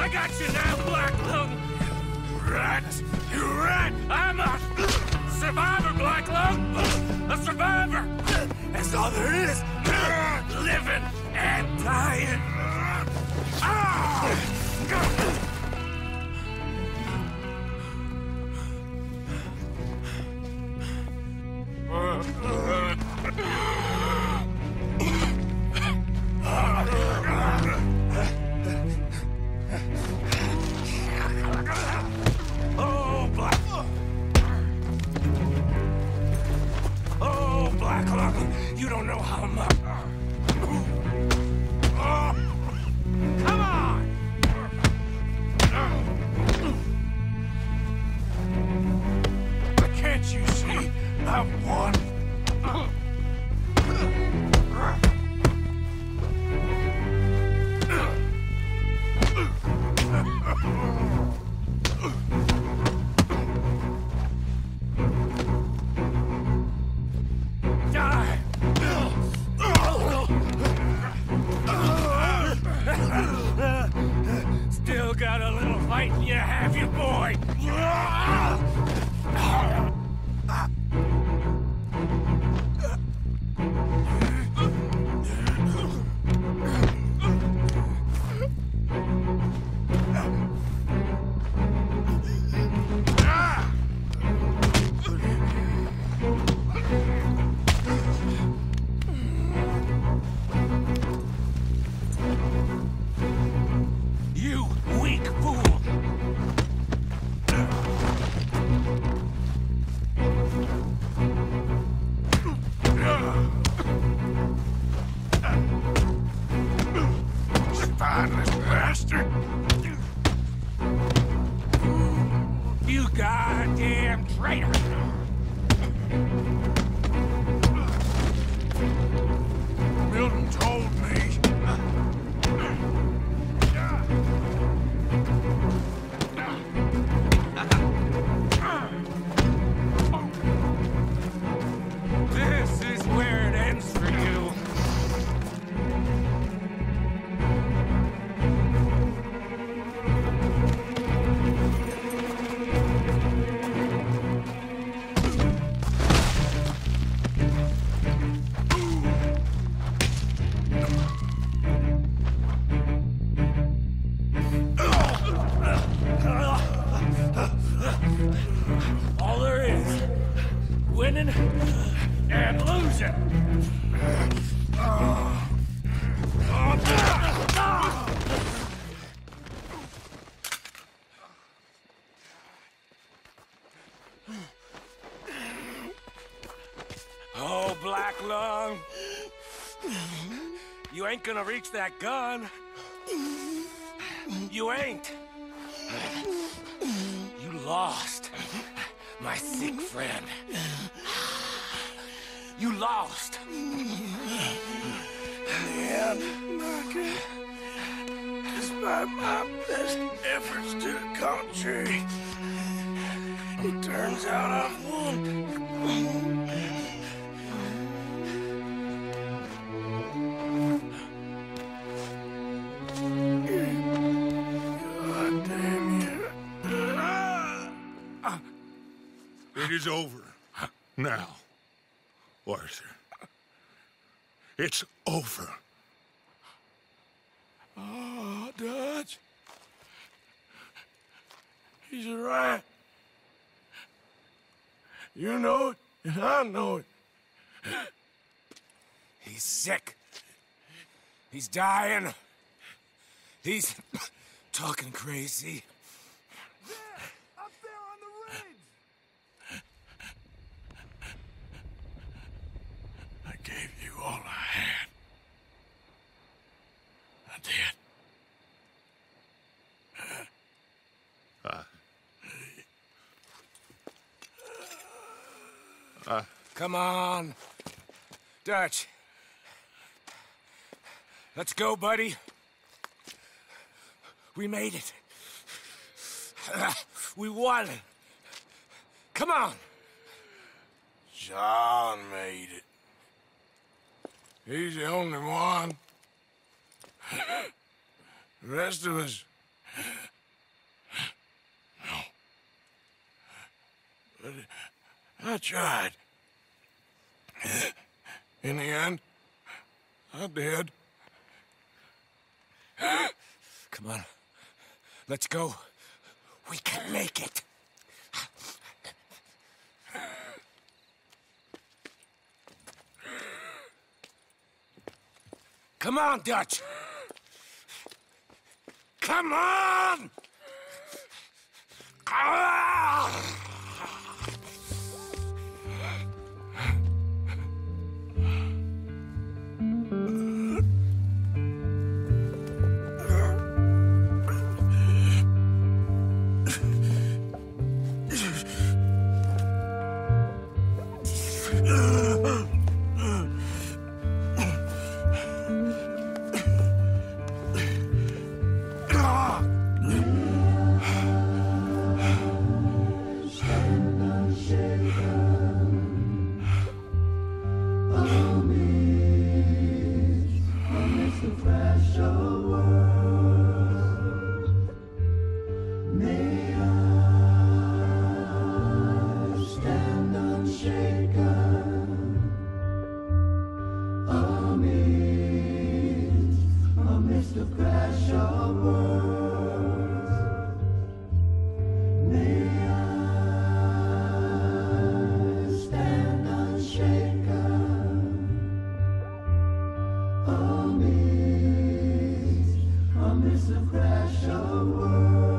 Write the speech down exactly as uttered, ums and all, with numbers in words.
got you now, Black Lung! Rat! You rat! I'm a survivor, Black Lung! A survivor! That's all there is! Living and dying! Ah! Oh, Black Oh, Black Lung, you don't know how much. Oh, come on! Can't you see I've won? Still got a little fight in you, have you, boy? You weak fool! Spineless bastard! You goddamn traitor! Milton told me. This is where it ends for you. All there is, winning and losing. Oh, Black Lung, you ain't gonna reach that gun. You ain't. You lost, my sick friend. You lost. In the end, Micah, despite my best efforts to the contrary, it turns out I've won. God damn you. It is over. Now, Arthur. It's over. Oh, Dutch. He's right. You know it, and I know it. He's sick. He's dying. He's talking crazy. There, up there on the ridge. I gave you all I had. I did. Uh, uh, Come on. Dutch. Let's go, buddy. We made it. We won. Come on. John made it. He's the only one. The rest of us, I tried. In the end, I did. Come on. Let's go. We can make it. Come on, Dutch. Come on! Ah! Crash of words.